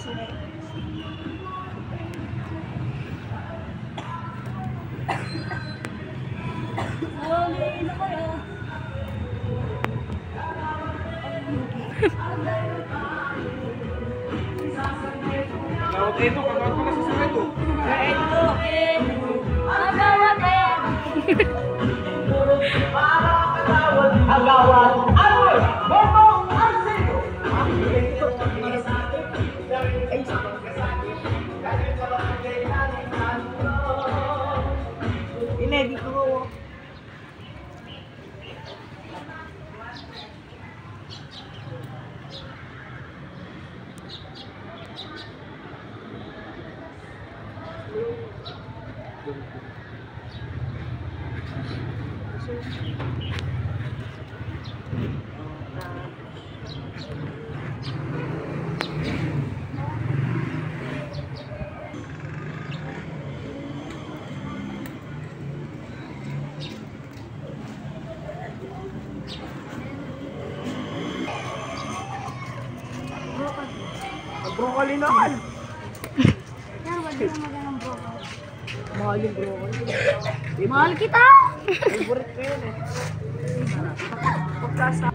Lawat ito, kagawad ko na sa sarito. Agawan, Arwin, Bebong, Arcelo. Inedit ko. Broccoli naman! Yan, wala na magandang broccoli. Mahal yung broccoli. Mahal kita! Favorite ko yun eh. Pagkasa.